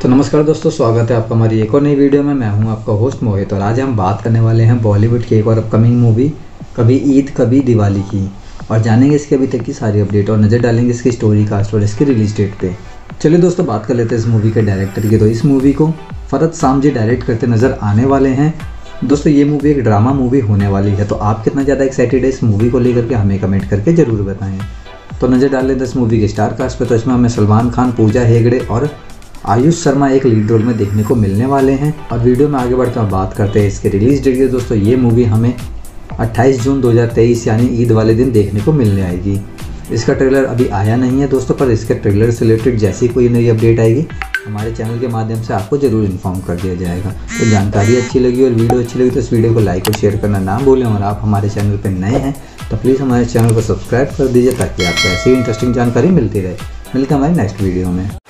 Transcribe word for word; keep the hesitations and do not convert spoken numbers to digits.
तो नमस्कार दोस्तों, स्वागत है आपका हमारी एक और नई वीडियो में। मैं हूं आपका होस्ट मोहित और आज हम बात करने वाले हैं बॉलीवुड की एक और अपकमिंग मूवी कभी ईद कभी दिवाली की, और जानेंगे इसके अभी तक की सारी अपडेट और नज़र डालेंगे इसकी स्टोरी कास्ट और इसकी रिलीज डेट पे। चलिए दोस्तों, बात कर लेते हैं इस मूवी के डायरेक्टर की। तो इस मूवी को फरहद सामजी डायरेक्ट करते नज़र आने वाले हैं। दोस्तों ये मूवी एक ड्रामा मूवी होने वाली है, तो आप कितना ज़्यादा एक्साइटेड है इस मूवी को लेकर के हमें कमेंट करके ज़रूर बताएं। तो नज़र डाल लेते हैं इस मूवी के स्टार कास्ट पे। तो इसमें हमें सलमान खान, पूजा हेगड़े और आयुष शर्मा एक लीड रोल में देखने को मिलने वाले हैं। और वीडियो में आगे बढ़कर बात करते हैं इसके रिलीज डेट की। दोस्तों ये मूवी हमें अट्ठाईस जून दो हज़ार तेईस यानी ईद वाले दिन देखने को मिलने आएगी। इसका ट्रेलर अभी आया नहीं है दोस्तों, पर इसके ट्रेलर से रिलेटेड जैसी कोई नई अपडेट आएगी हमारे चैनल के माध्यम से आपको ज़रूर इन्फॉर्म कर दिया जाएगा। तो जानकारी अच्छी लगी और वीडियो अच्छी लगी तो इस वीडियो को लाइक और शेयर करना ना भूलें। और आप हमारे चैनल पर नए हैं तो प्लीज़ हमारे चैनल को सब्सक्राइब कर दीजिए ताकि आपको ऐसी इंटरेस्टिंग जानकारी मिलती रहे। मिलते हैं हमारी नेक्स्ट वीडियो में।